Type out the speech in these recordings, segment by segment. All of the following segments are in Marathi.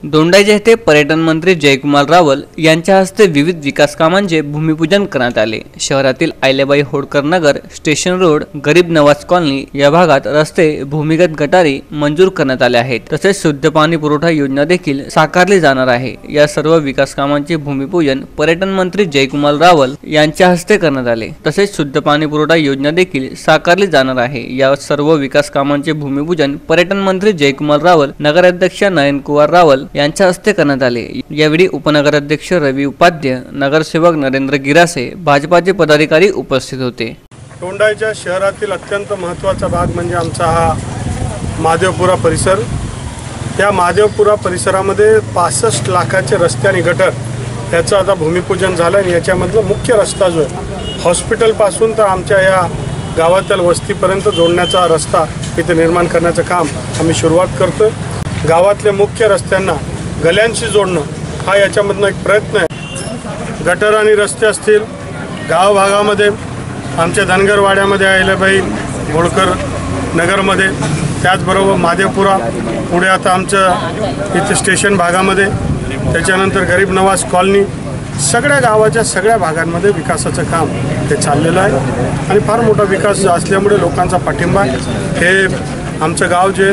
दोंडाईचे येथे पर्यटन मंत्री जयकुमार रावल यांच्या हस्ते विविध विकास कामांचे भूमिपूजन करण्यात आले। शहरातील Ahilyabai Holkar Nagar, station road, Garib Nawaz colony या भागात रस्ते, भूमिगत गटारी मंजूर करण्यात आले आहेत। तसेच शुद्ध पाणी पुरवठा योजना देखील साकारली जाणार आहे। या सर्व विकास कामांचे भूमिपूजन पर्यटन मंत्री जयकुमार रावल यांच्या हस्ते करण्यात आले। तसेच शुद्ध पाणी पुरवठा योजना देखील साकारली जाणार आहे। या सर्व विकास कामांचे भूमिपूजन पर्यटन मंत्री जयकुमार रावल, नगराध्यक्ष नयन कुमार रावल यांच्या हस्ते करण्यात आले। यावेळी उपनगराध्यक्ष रवी उपाध्याय, नगरसेवक नरेंद्र गिरासे, भाजपाचे पदाधिकारी उपस्थित होते। दोंडाईच्या शहरातील अत्यंत महत्त्वाचा भाग म्हणजे आमचा हा महादेवपुरा परिसर। त्या महादेवपुरा परिसरामध्ये 65 लाखाचे रस्ते आणि गटर याचं आता भूमिपूजन झालं आणि याच्यामधला मुख्य रस्ता जो आहे हॉस्पिटलपासून तर आमच्या या गावातील वस्तीपर्यंत जोडण्याचा रस्ता इथे निर्माण करण्याचं काम आम्ही सुरुवात करतो। गावातल्या मुख्य रस्त्यांना गल्ल्यांशी जोडणं हा याच्यामधनं एक प्रयत्न आहे। गटर आणि रस्ते असतील, गावभागामध्ये आमच्या धनगरवाड्यामध्ये आयलेबाई होळकर नगरमध्ये, त्याचबरोबर महादेवपुरा, पुढे आता आमचं इथे स्टेशन भागामध्ये, त्याच्यानंतर गरीब नवाज कॉलनी, सगळ्या गावाच्या सगळ्या भागांमध्ये विकासाचं काम हे चाललेलं आहे आणि फार मोठा विकास असल्यामुळे लोकांचा पाठिंबा हे आमचं गाव जे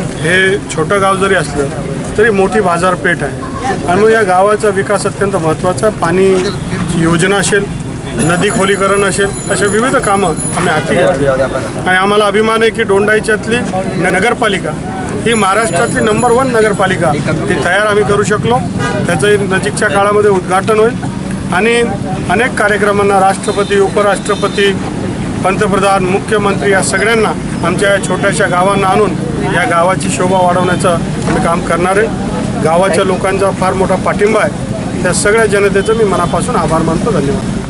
हे छोटं गाव जरी असलं तरी मोठी बाजारपेठ आहे आणि मग या गावाचा विकास अत्यंत महत्त्वाचा आहे। पाणी योजना असेल, नदी खोलीकरण असेल, अशा विविध कामं आम्ही हाती घेतली आणि आम्हाला अभिमान आहे की दोंडाईच्यातली नगरपालिका ही महाराष्ट्रातली नंबर 1 नगरपालिका ही तयार आम्ही करू शकलो। त्याचं नजीकच्या काळामध्ये उद्घाटन होईल आणि अनेक कार्यक्रमांना राष्ट्रपती, उपराष्ट्रपती, पंतप्रधान, मुख्यमंत्री या सगळ्यांना आमच्या या छोट्याशा गावांना आणून या गावाची शोभा वाढवण्याचं आम्ही काम करणार आहे। गावाच्या लोकांचा फार मोठा पाठिंबा आहे। त्या सगळ्या जनतेचं मी मनापासून आभार मानतो। धन्यवाद।